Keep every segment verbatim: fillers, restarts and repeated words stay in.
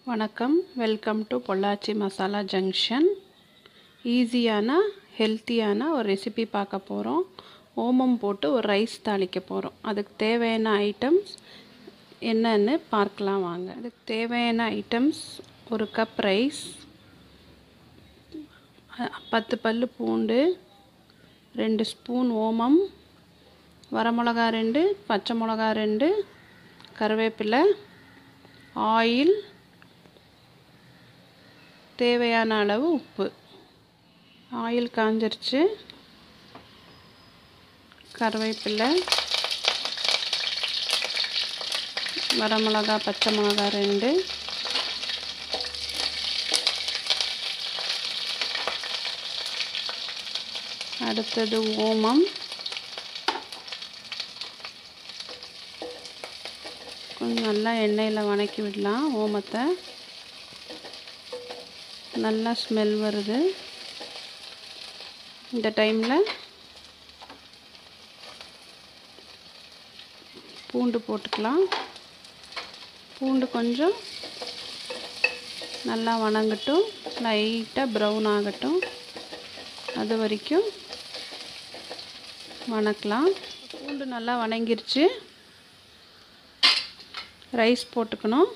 வணக்கம், welcome to Pollachi Masala junction. ஈஸியான ஹெல்த்தியான ஒரு ரெசிபி பார்க்க போகிறோம். ஓமம் போட்டு ஒரு ரைஸ் தாளிக்க போகிறோம். அதுக்கு தேவையான ஐட்டம்ஸ் என்னன்னு பார்க்கலாம் வாங்க. அதுக்கு தேவையான ஐட்டம்ஸ்: ஒரு கப் ரைஸ், பத்து பல்லு பூண்டு, ரெண்டு ஸ்பூன் ஓமம், வரமிளகா ரெண்டு, பச்சை மிளகா ரெண்டு, கருவேப்பிலை, ஆயில், தேவையான அளவு உப்பு. ஆயில் காஞ்சிருச்சு. கருவேப்பிலை, வரமிளகா, பச்சை மிளகா ரெண்டு, அடுத்தது ஓமம், கொஞ்சம் நல்லா எண்ணெயில் வதக்கி விடலாம். ஓமத்தை நல்லா ஸ்மெல் வருது. இந்த டைமில் பூண்டு போட்டுக்கலாம். பூண்டு கொஞ்சம் நல்லா வதங்கட்டும், லைட்டாக ப்ரௌன் ஆகட்டும். அது வரைக்கும் வதக்கலாம். பூண்டு நல்லா வதங்கிருச்சு. ரைஸ் போட்டுக்கணும்.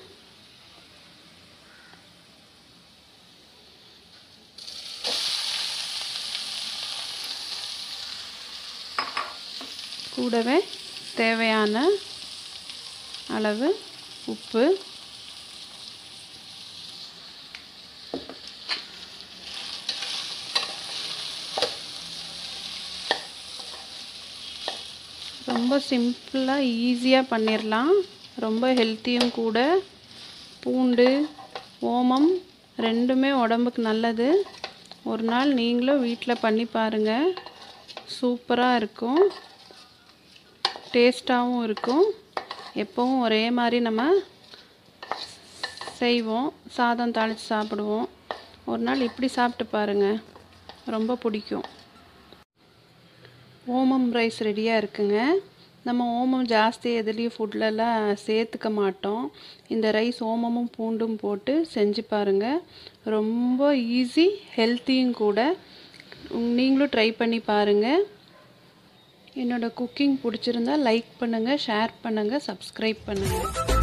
கூடவே தேவையான அளவு உப்பு, ரொம்ப சிம்பிளாக ஈஸியாக பண்ணிடலாம். ரொம்ப ஹெல்த்தியும் கூட. பூண்டு, ஓமம் ரெண்டுமே உடம்புக்கு நல்லது. ஒரு நாள் நீங்களும் வீட்டில் பண்ணி பாருங்கள். சூப்பராக இருக்கும், டேஸ்ட்டாகவும் இருக்கும். எப்போவும் ஒரே மாதிரி நம்ம செய்வோம், சாதம் தாளித்து சாப்பிடுவோம். ஒரு நாள் இப்படி சாப்பிட்டு பாருங்கள், ரொம்ப பிடிக்கும். ஓமம் ரைஸ் ரெடியாக இருக்குங்க. நம்ம ஓமம் ஜாஸ்தி எதுலேயும் ஃபுட்லலாம் சேர்த்துக்க மாட்டோம். இந்த ரைஸ் ஓமமும் பூண்டும் போட்டு செஞ்சு பாருங்கள். ரொம்ப ஈஸி, ஹெல்த்தியும் கூட. நீங்களும் ட்ரை பண்ணி பாருங்கள். என்னோடய குக்கிங் பிடிச்சிருந்தா லைக் பண்ணுங்கள், ஷேர் பண்ணுங்கள், சப்ஸ்கிரைப் பண்ணுங்கள்.